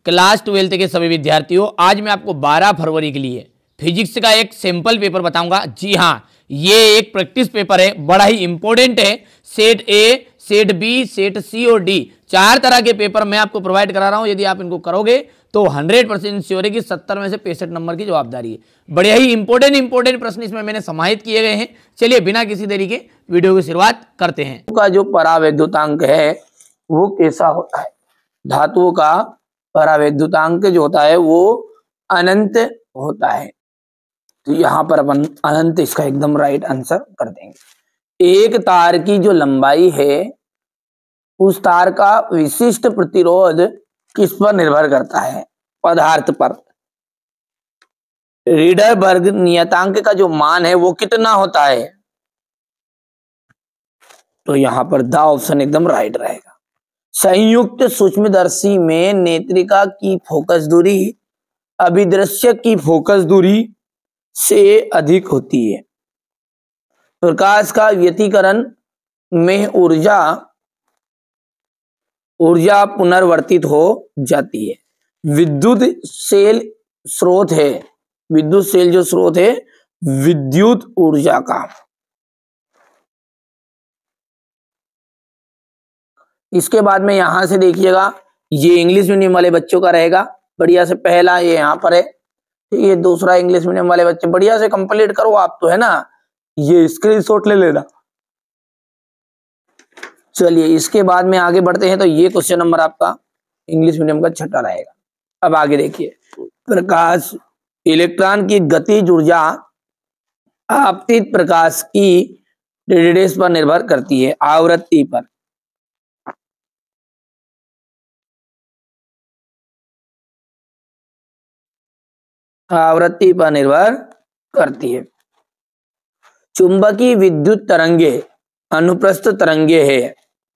Class 12 के सभी विद्यार्थियों, आज मैं आपको 12 फरवरी के लिए फिजिक्स का एक सैंपल पेपर बताऊंगा। जी हाँ, ये एक प्रैक्टिस पेपर है, बड़ा ही इंपॉर्टेंट है। Set A, set B, set C और डी, 4 तरह के पेपर मैं आपको प्रोवाइड करा रहा हूं। यदि आप इनको करोगे तो 100% श्योर है कि 70 में से 65 नंबर की जवाबदारी है। बढ़िया ही इंपॉर्टेंट प्रश्न इसमें मैंने समाहित किए गए हैं। चलिए बिना किसी देरी के वीडियो की शुरुआत करते हैं। का जो परावैद्युतांक है वो कैसा होता है? धातुओं का परावैद्युतांक जो होता है वो अनंत होता है। तो यहाँ पर अपन अनंत इसका एकदम राइट आंसर कर देंगे। एक तार की जो लंबाई है उस तार का विशिष्ट प्रतिरोध किस पर निर्भर करता है? पदार्थ पर। रीडरबर्ग नियतांक का जो मान है वो कितना होता है? तो यहाँ पर द ऑप्शन एकदम राइट रहेगा। संयुक्त सूक्ष्मदर्शी में नेत्रिका की फोकस दूरी अभिदृश्य की फोकस दूरी से अधिक होती है। प्रकाश का व्यतिकरण में ऊर्जा पुनर्वर्तित हो जाती है। विद्युत सेल जो स्रोत है विद्युत ऊर्जा का। इसके बाद में यहां से देखिएगा, ये इंग्लिश मीडियम वाले बच्चों का रहेगा। बढ़िया से पहला ये यहाँ पर है, ये दूसरा इंग्लिश मीडियम वाले बच्चे बढ़िया से कंप्लीट करो आप तो, है ना। ये स्क्रीनशॉट ले लेना। चलिए इसके बाद में आगे बढ़ते हैं। तो ये क्वेश्चन नंबर आपका इंग्लिश मीडियम का 6ठा रहेगा। अब आगे देखिए, प्रकाश इलेक्ट्रॉन की गतिज ऊर्जा आपतित प्रकाश की रेडियस पर निर्भर करती है, आवृत्ति पर। आवृत्ति पर निर्भर करती है। चुंबकीय विद्युत तरंगे अनुप्रस्थ तरंगे है।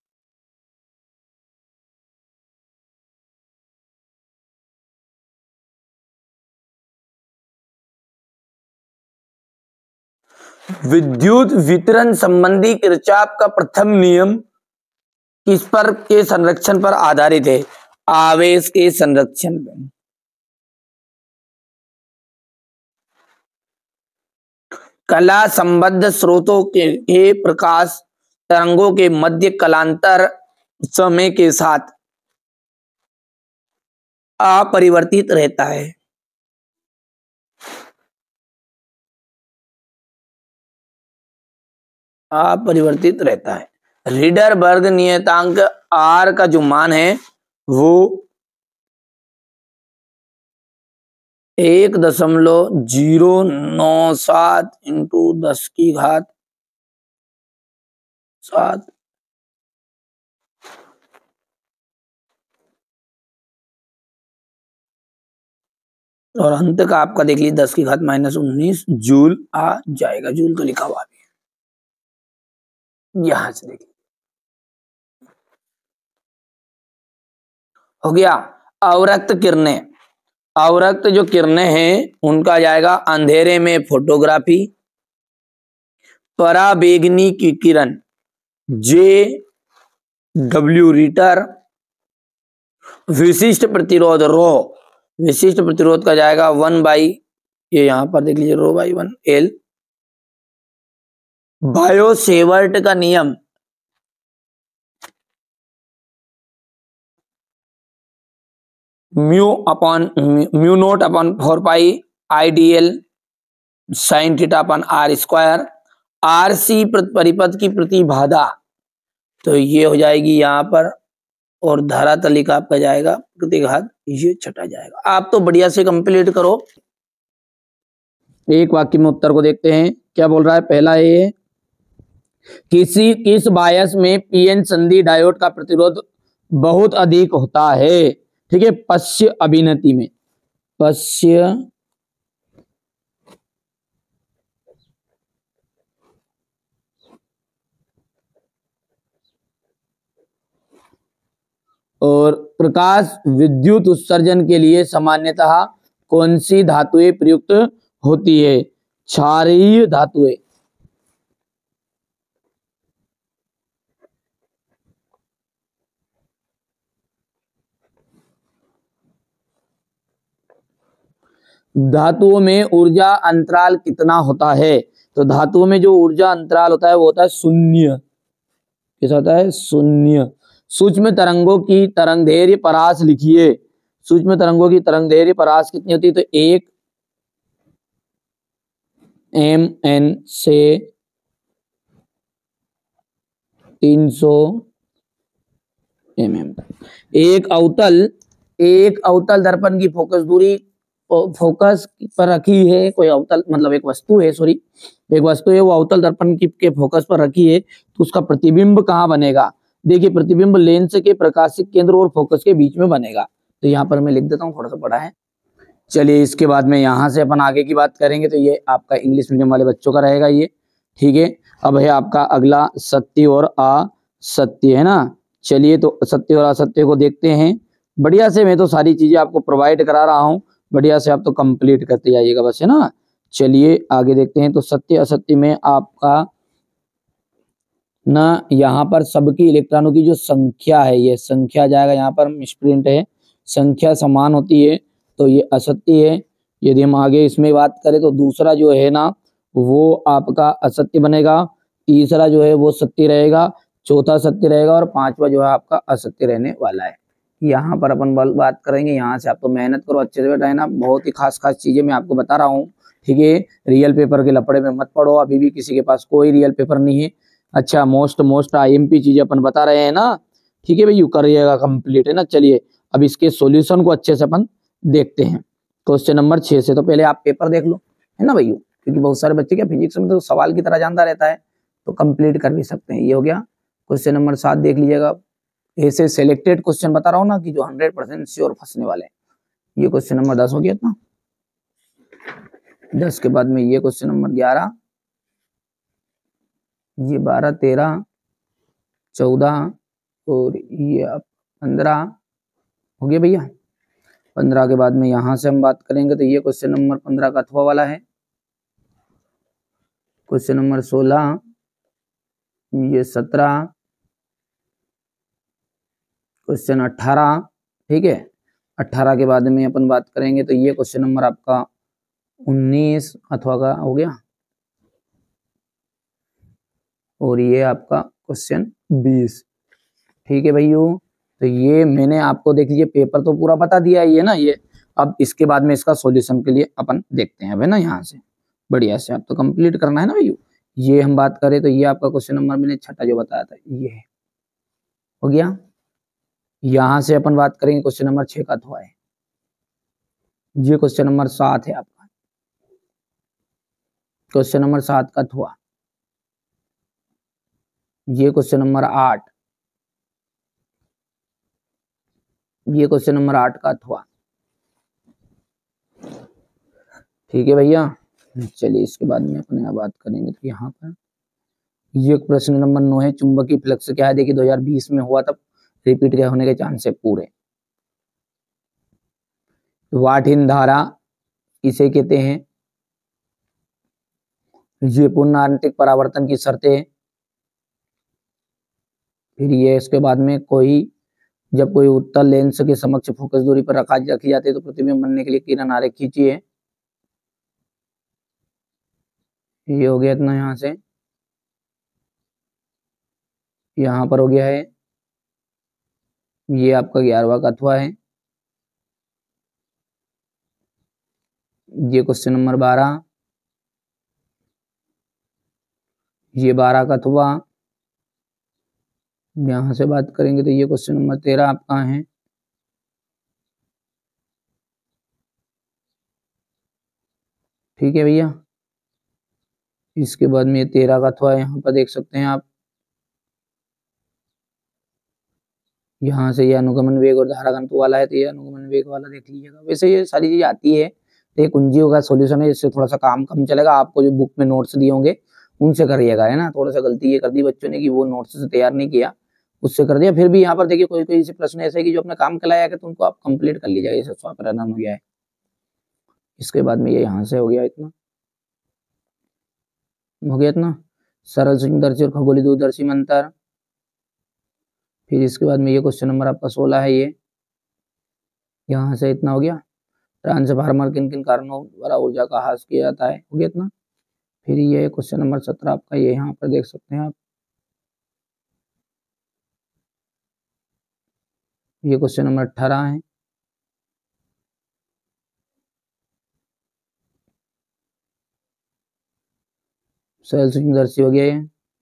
विद्युत वितरण संबंधी किरचॉफ का प्रथम नियम किस पर के संरक्षण पर आधारित है? आवेश के संरक्षण पर। कला संबद्ध स्रोतों के प्रकाश तरंगों के मध्य कलांतर समय के साथ अपरिवर्तित रहता है। अपरिवर्तित रहता है। रीडरबर्ग नियतांक आर का जो मान है वो 1.097 इंटू 10⁻⁷ और अंत का आपका देख लीजिए 10⁻⁻19 जूल आ जाएगा। जूल तो लिखा हुआ भी है, यहां से देखिए हो गया। अवरक्त किरणें, अवरक्त जो किरणें हैं उनका जाएगा अंधेरे में फोटोग्राफी। पराबैंगनी की किरण JW रीटर। विशिष्ट प्रतिरोध रो, विशिष्ट प्रतिरोध का जाएगा 1/, ये यहां पर देख लीजिए ρ/1 L। बायो सेवर्ट का नियम μ0/4π IDL sin θ/r²। RC परिपथ की प्रतिबाधा तो ये हो जाएगी यहाँ पर, और धरातली का आपका जाएगा प्रतिघात, ये 6ठा जाएगा। आप तो बढ़िया से कंप्लीट करो। एक वाक्य में उत्तर को देखते हैं, क्या बोल रहा है। पहला ये, किस बायस में पीएन संधि डायोड का प्रतिरोध बहुत अधिक होता है? ठीक है, पश्य अभिनति में। पश्य और प्रकाश विद्युत उत्सर्जन के लिए सामान्यतः कौन सी धातुएं प्रयुक्त होती है? क्षारीय धातुएं। धातुओं में ऊर्जा अंतराल कितना होता है? तो धातुओं में जो ऊर्जा अंतराल होता है वो होता है शून्य। कैसा होता है? शून्य। सूक्ष्म तरंगों की तरंगदैर्घ्य परास लिखिए। सूक्ष्म तरंगों की तरंगदैर्घ्य परास कितनी होती है? तो 1 mn से 300 mm। एक अवतल दर्पण की फोकस दूरी फोकस पर रखी है। कोई अवतल मतलब एक वस्तु है, सॉरी एक वस्तु है, वो अवतल दर्पण के फोकस पर रखी है, तो उसका प्रतिबिंब कहाँ बनेगा? देखिए प्रतिबिंब लेंस के प्रकाशिक केंद्र और फोकस के बीच में बनेगा। तो यहाँ पर मैं लिख देता हूँ, थोड़ा सा पढ़ा है। चलिए इसके बाद में यहाँ से अपन आगे की बात करेंगे। तो ये आपका इंग्लिश मीडियम वाले बच्चों का रहेगा ये, ठीक है। अब है आपका अगला सत्य और असत्य, है ना। चलिए तो सत्य और असत्य को देखते हैं। बढ़िया से मैं तो सारी चीजें आपको प्रोवाइड करा रहा हूँ, बढ़िया से आप तो कंप्लीट करते जाइएगा बस, है ना। चलिए आगे देखते हैं। तो सत्य असत्य में आपका ना यहाँ पर सबकी इलेक्ट्रॉनों की जो संख्या है, ये संख्या जाएगा, यहाँ पर मिसप्रिंट है, संख्या समान होती है, तो ये असत्य है। यदि हम आगे इसमें बात करें तो दूसरा जो है ना वो आपका असत्य बनेगा, तीसरा जो है वो सत्य रहेगा, चौथा सत्य रहेगा और पांचवा जो है आपका असत्य रहने वाला है। यहाँ पर अपन बात करेंगे। यहाँ से आप तो मेहनत करो अच्छे से बेटा, है ना। बहुत ही खास चीजें मैं आपको बता रहा हूँ, ठीक है। रियल पेपर के लपड़े में मत पड़ो, अभी भी किसी के पास कोई रियल पेपर नहीं है। अच्छा मोस्ट IMP चीजें अपन बता रहे हैं ना, ठीक है भाई, यू करिएगा कंप्लीट, है ना। चलिए अब इसके सॉल्यूशन को अच्छे से अपन देखते हैं। क्वेश्चन नंबर 6 से। तो पहले आप पेपर देख लो, है ना भैया, क्योंकि बहुत सारे बच्चे क्या फिजिक्स में तो सवाल की तरह जानता रहता है, तो कंप्लीट कर भी सकते हैं। ये हो गया। क्वेश्चन नंबर 7 देख लीजिएगा। ऐसे सिलेक्टेड क्वेश्चन बता रहा हूँ ना कि जो 100% श्योर फंसने वाले हैं। ये क्वेश्चन नंबर 10 हो गया इतना। 10 के बाद में ये क्वेश्चन नंबर 11, ये 12, 13, 14 और ये 15 हो गया भैया। 15 के बाद में यहां से हम बात करेंगे तो ये क्वेश्चन नंबर 15 का अथवा वाला है। क्वेश्चन नंबर 16, ये 17, क्वेश्चन 18, ठीक है। 18 के बाद में अपन बात करेंगे तो ये क्वेश्चन नंबर आपका 19 अथवा का हो गया, और ये आपका क्वेश्चन 20, ठीक है भैया। तो ये मैंने आपको देख लीजिए पेपर तो पूरा बता दिया है ये ना ये। अब इसके बाद में इसका सॉल्यूशन के लिए अपन देखते हैं, है ना। यहाँ से बढ़िया से आप तो कंप्लीट करना है ना भैया। ये हम बात करें तो ये आपका क्वेश्चन नंबर मैंने छठा जो बताया था ये है, हो गया। यहाँ से अपन बात करेंगे क्वेश्चन नंबर 6 का अथवा है। ये क्वेश्चन नंबर 7 है आपका, क्वेश्चन नंबर 7 का अथवा। ये क्वेश्चन नंबर 8, ये क्वेश्चन नंबर 8 का अथवा, ठीक है भैया। चलिए इसके बाद में अपने बात करेंगे तो यहाँ पर ये प्रश्न नंबर 9 है। चुंबकीय फ्लक्स क्या है? देखिए 2020 में हुआ, तब रिपीट के होने के चांस है पूरे। वाटहीन धारा इसे कहते हैं। ये पूर्णांतिक परावर्तन की शर्तें। फिर ये इसके बाद में जब कोई उत्तल लेंस के समक्ष फोकस दूरी पर रखी जाती है तो प्रतिबिंब बनने के लिए किरण आरेख खींचिए। ये हो गया इतना। यहाँ से यहाँ पर हो गया है, ये आपका 11वां का अथवा है। ये क्वेश्चन नंबर 12, ये 12 का अथवा। यहां से बात करेंगे तो ये क्वेश्चन नंबर 13 आपका है, ठीक है भैया। इसके बाद में ये 13 का अथवा यहाँ पर देख सकते हैं आप। यहाँ से ये अनुगमन वेग और धारा घनत्व वाला है, तो ये अनुगमन वेग वाला देख लीजिएगा। वैसे ये सारी चीजें आती है, तो ये कुंजियों का सॉल्यूशन है, इससे थोड़ा सा काम कम चलेगा। आपको जो बुक में नोट्स दिए होंगे उनसे करिएगा, है ना। थोड़ा सा गलती ये कर दी बच्चों ने कि वो नोट्स से तैयार नहीं किया, उससे कर दिया। फिर भी यहाँ पर देखिए कोई कोई ऐसे प्रश्न ऐसे कि जो अपना काम कराया गया तो उनको आप कंप्लीट कर लीजिएगा। ये स्वापरन हो गया है। इसके बाद में ये यहाँ से हो गया इतना, हो गया इतना। सरल सूक्ष्मदर्शी और खगोलीय दूरदर्शी में अंतर। फिर इसके बाद में ये क्वेश्चन नंबर आपका 16 है, ये यहाँ से इतना हो गया। ट्रांसफार्मर किन किन कारणों द्वारा ऊर्जा का ह्रास किया जाता है, हो गया इतना। फिर ये क्वेश्चन नंबर 17 आपका, ये यहाँ पर देख सकते हैं आप, ये क्वेश्चन नंबर 18 है। सरल सूक्ष्मदर्शी हो गया ये।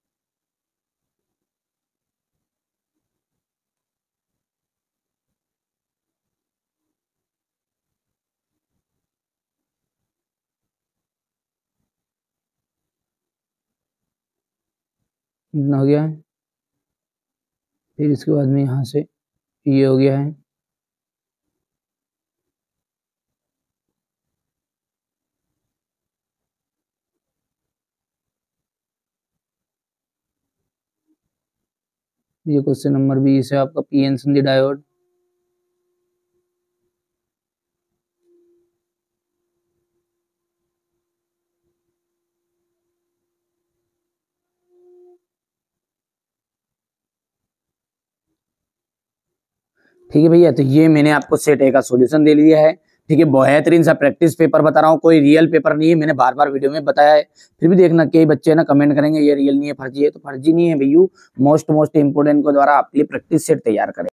इतना हो गया है। फिर इसके बाद में यहाँ से ये हो गया है। ये क्वेश्चन नंबर 20 है आपका, पीएन संधि डायोड। ठीक है भैया, तो ये मैंने आपको सेट ए का सॉल्यूशन दे लिया है। ठीक है, बेहतरीन सा प्रैक्टिस पेपर बता रहा हूँ, कोई रियल पेपर नहीं है, मैंने बार बार वीडियो में बताया है। फिर भी देखना, कई बच्चे ना कमेंट करेंगे ये रियल नहीं है, फर्जी है, तो फर्जी नहीं है भैया, मोस्ट इंपोर्टेंट को द्वारा आपके लिए प्रैक्टिस सेट तैयार करें।